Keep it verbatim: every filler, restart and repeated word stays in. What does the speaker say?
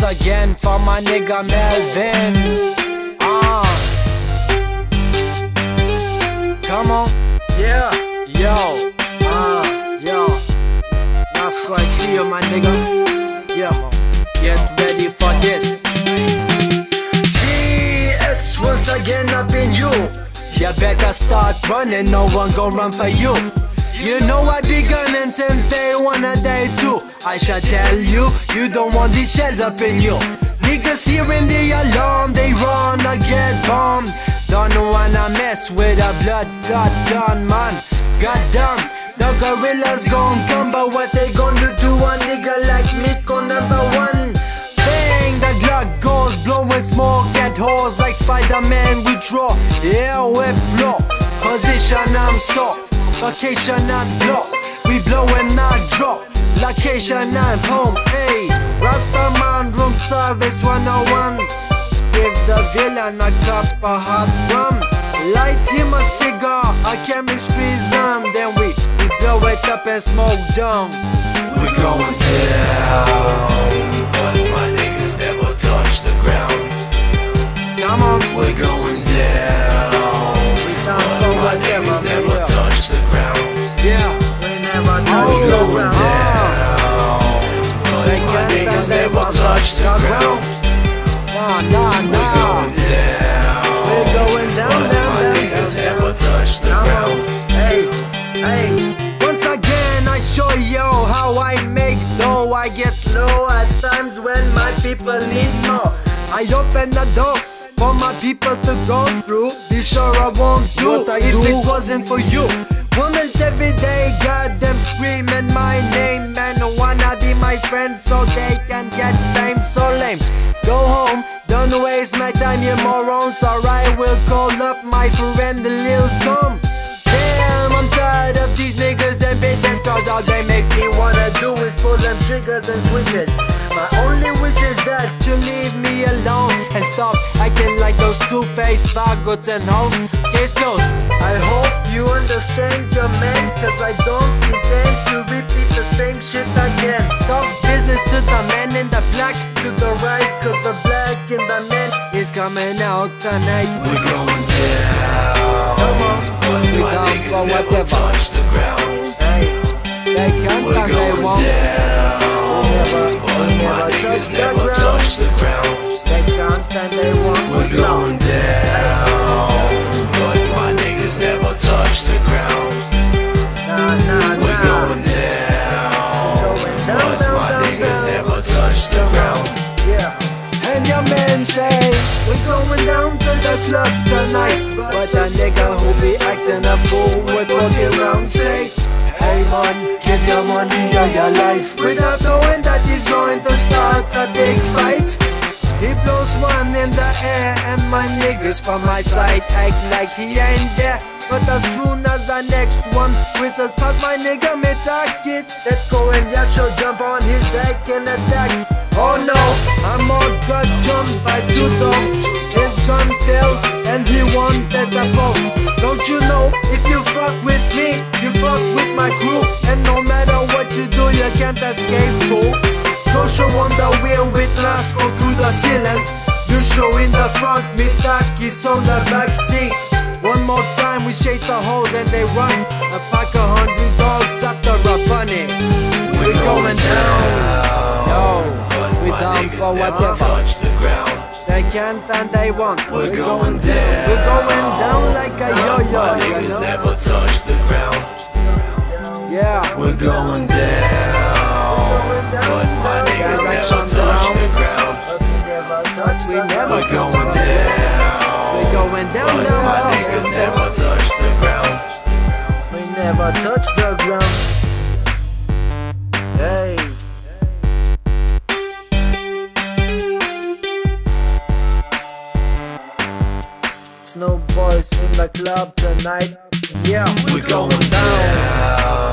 again for my nigga Melvin. Ah, uh. Come on, yeah, yo, ah, uh, yo. Nasko, I see you, my nigga. Yeah, get ready for this. T S once again up in you. You better start running, no one gon' run for you. You know I be gunning since day one and day two. I shall tell you, you don't want these shells up in you. Niggas hearing the alarm, they run or get bombed. Don't wanna mess with a blood clot gun, man. Goddamn, the gorillas gon' come, but what they gonna do a nigga like me go number one? Bang, the Glock goes, blowing smoke at holes like Spider Man we draw. Yeah, we blow, position I'm so. Location not block, we blow and not drop. Location not home, hey. Rastaman room service one oh one. Give the villain a cup of hot rum. Light him a cigar, our chemistry's done. Then we, we blow it up and smoke down. We going down, but my niggas never touch the ground. Come on, we're going down. We down for my niggas never yeah. touch the ground. Yeah, we never touch the ground. Down, but my niggas never touch the ground. Nah, nah, nah. We're going down. We're going down, but down, my down, niggas down, never touch the down. ground. Hey, hey. Once again I show you how I make dough. I get low at times when my people need more. I open the doors for my people to go through. Be sure I won't do what I if do. it wasn't for you. Women's every day, got them screaming my name. Man, wanna be my friend so they can get fame. So lame, go home, don't waste my time, you morons. Or I will call up my friend the Lil Tom. Damn, I'm tired of these niggas and bitches, cause all they make me wanna do is pull them triggers and switches. My only wish is that you leave me alone and stop acting like those two-faced faggots and hoes. Case closed. I hope you understand your man, cause I don't intend to repeat the same shit again. Talk business to the man in the black, to the right, cause the black in the man is coming out tonight. We're going down. Come on, but we my down niggas for never whatever. touch the ground. Hey, they can We're cause they going won't. down. But my niggas never touch the ground. They can't and they won't. We're going down. But my niggas never touch the ground. Nah, nah, We're nah. going down. Going down, But down, my down, niggas down. never touch the ground. Yeah. And your men say we're going down to the club tonight, but a nigga who be acting a fool with what you around say, hey man, give your money or your life, without knowing that he's going to start a big fight. He blows one in the air and my niggas from my side act like he ain't there. But as soon as the next one whistles past my nigga me targets, that go and Yasho jump on his back and attack. Oh no, I'm all got jumped by two dogs. His gun fell and he wanted the box. Don't you know, if you fuck with me, you fuck with my crew. And no matter what you do, you can't escape, fool. Go show on the wheel with Nasko through the ceiling. You show in the front, me Takis on the back seat. One more time we chase the hoes and they run. A pack of hungry dogs after a bunny. We're going down, yo. We down for whatever. Touch the ground. They can't and they won't. We're going down. We're going down like a yo-yo, My you niggas know? never touch the ground. Yeah. We're going down. But my niggas never touch the ground. We never We're going down. We're going down, But down, my down, niggas down, never touch the ground. We never touch the ground. Hey. Snow boys in the club tonight. Yeah, We're going down.